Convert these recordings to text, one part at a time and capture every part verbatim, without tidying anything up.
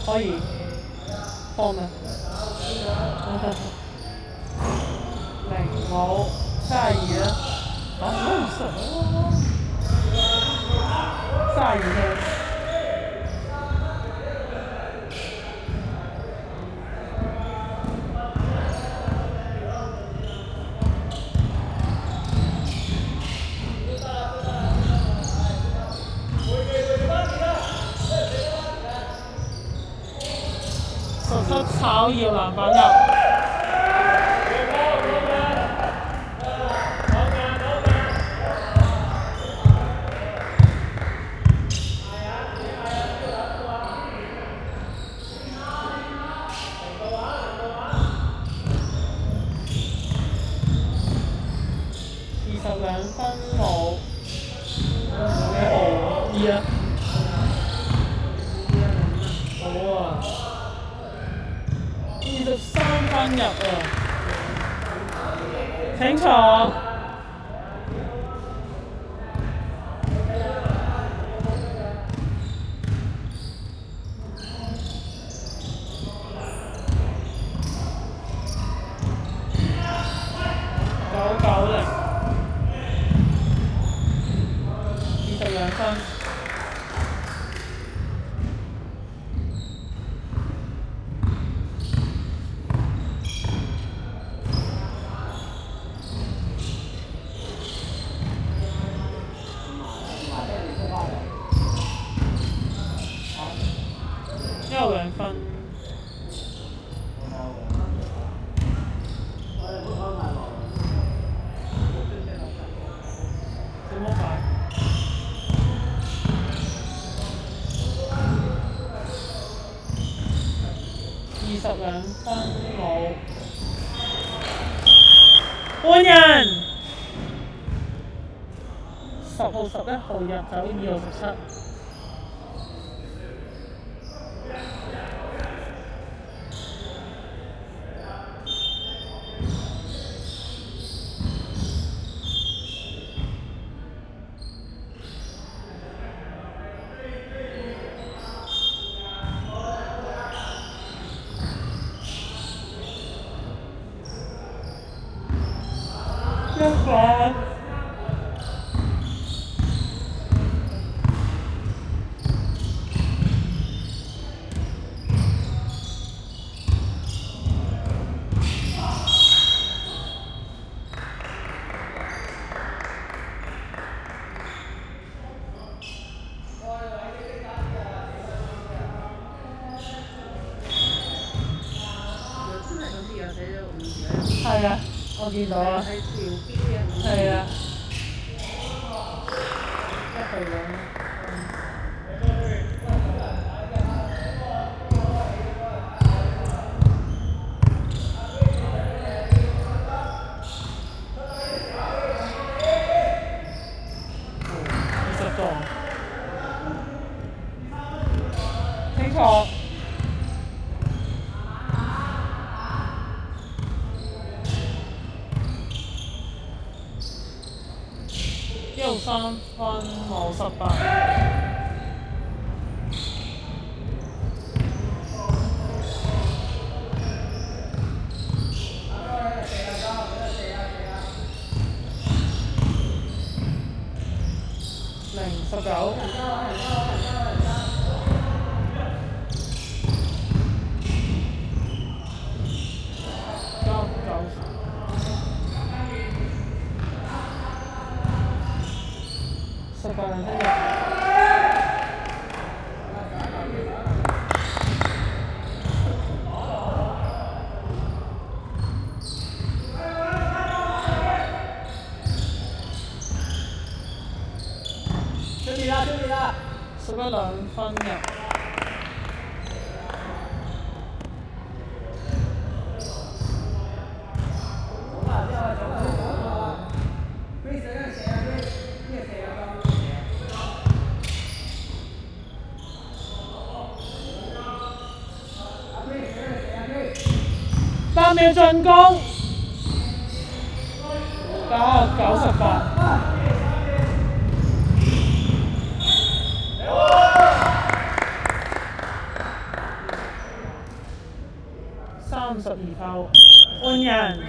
可以放啊。零冇三十二啦，啊好唔熟喎，三十二分。實質炒熱籃板入。二十兩分冇，冇幾毫二啊！好啊！二十三分入啊！請坐。九九零，二十兩分。又兩分。點樣擺？二十兩分冇。換人。十號十一號入走，二號十七。一分。係啊，我見到啊。係啊。一號兩。二十個。請坐。一號三分冇十八。零十九。九九。十八兩分入。出嚟啦！出嚟啦！十一兩分入。八秒進攻，打九十八。 十二分，換人。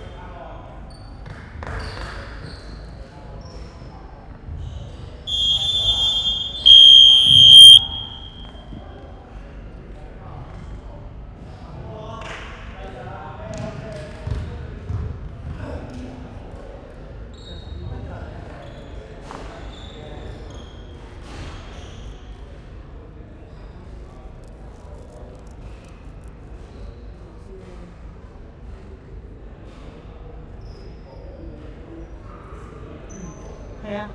係啊。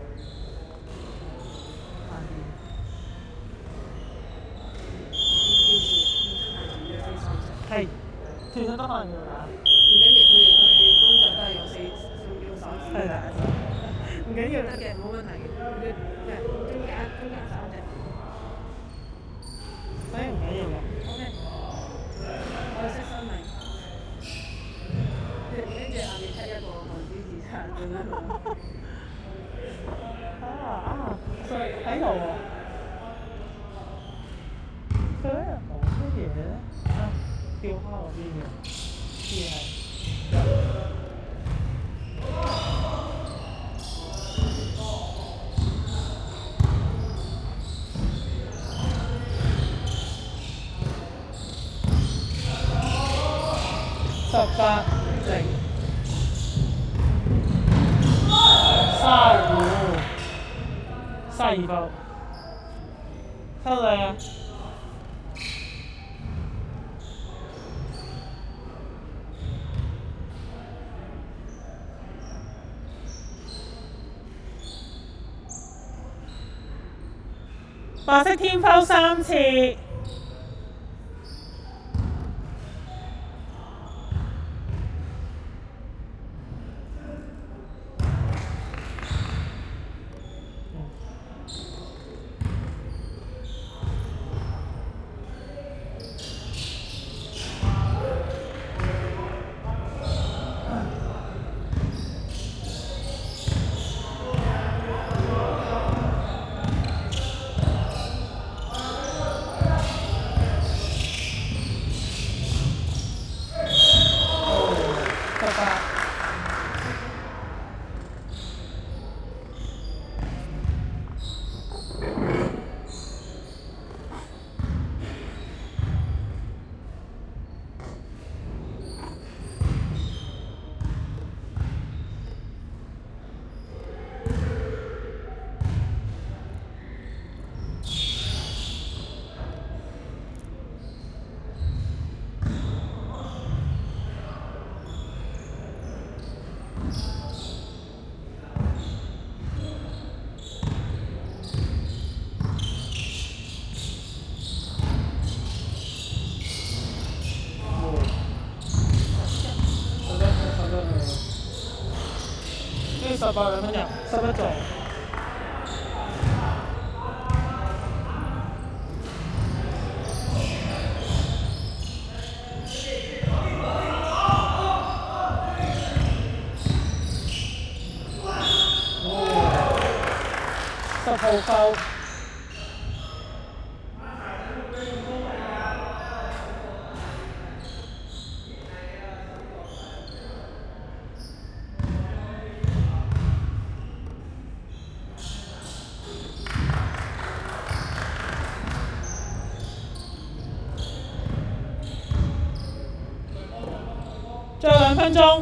係，其實都可能要打。 唔緊要，佢佢工作都係用四用手指係啦。唔緊要得嘅，冇問題嘅。佢咩中間中間三隻。 所以唔緊要嘅。 O K，我識分明。跟住下面出一個黃子自殺咁樣。 啊啊！佢喺度喎。佢喺度講乜嘢咧？啊，吊蝦嗰邊嘅，似係。十八零。三十五。三十二分。收你啊！白色天拋三次。十八兩分入，十一座。十號夠。再兩分鐘。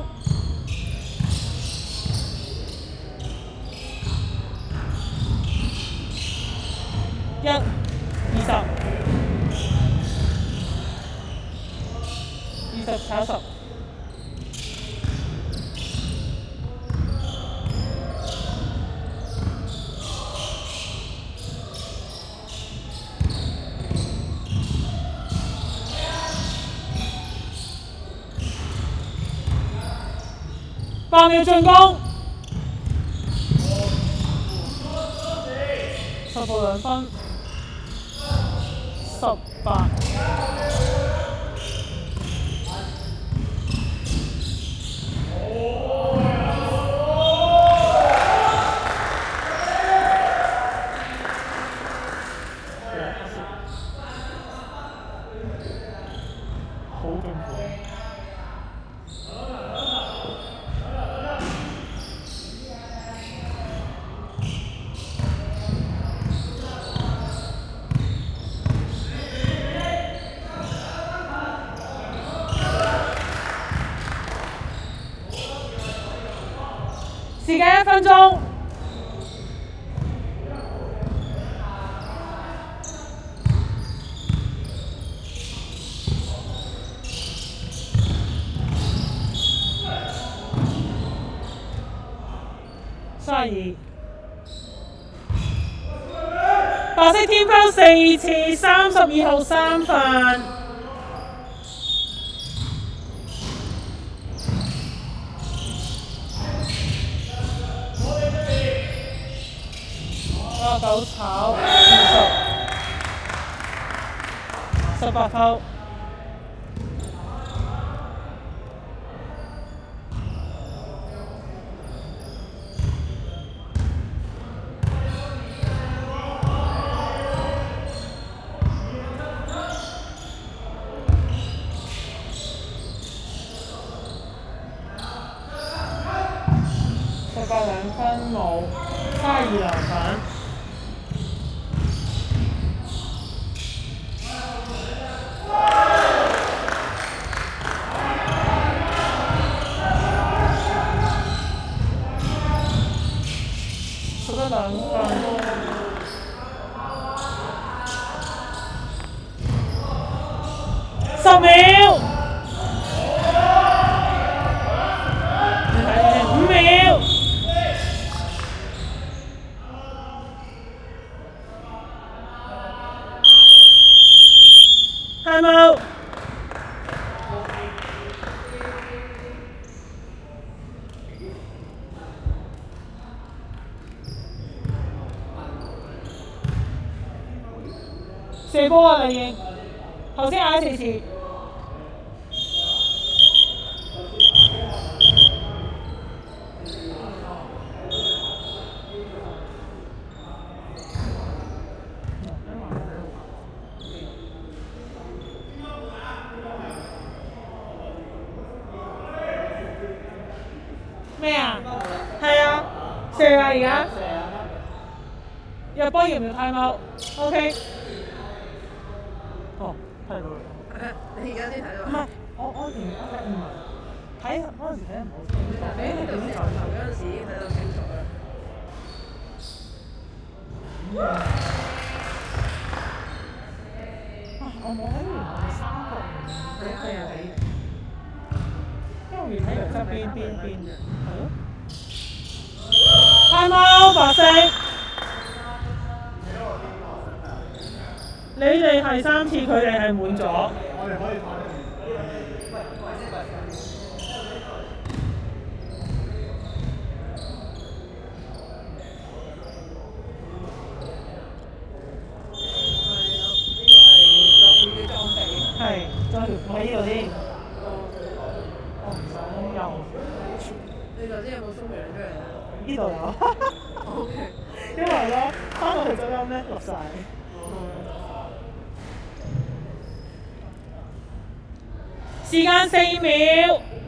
一、二十、二十炒十。八秒進攻。十號兩分。十八。好勁分鐘。三十二。白色天拋四次，三十二號三犯。啊九炒二十，十八拋。十八兩分冇，差二籃板。十一兩分。十秒。你睇五秒。time out。射波啊，黎瑩，頭先嗌四次。咩啊？係啊，射啊而家。入波要唔要 time out？OK。哦，睇到啦。 你而家先睇到？ 唔係，我我前我睇唔係睇嗰陣時睇得唔好清楚。 你喺度投球嗰陣時已經睇到清楚啦。啊！我冇睇完係三個唔係係啊係。因為睇完側邊邊邊嘅，係咯。time out 白色。你哋係三次，佢哋係滿咗。我哋可以反。係，再條褲喺呢度先。我唔想用。 你頭先有冇鬆羊出嚟啊？ 呢度有。 O K。 因為咧，翻到去收音咧，落晒。時間四秒。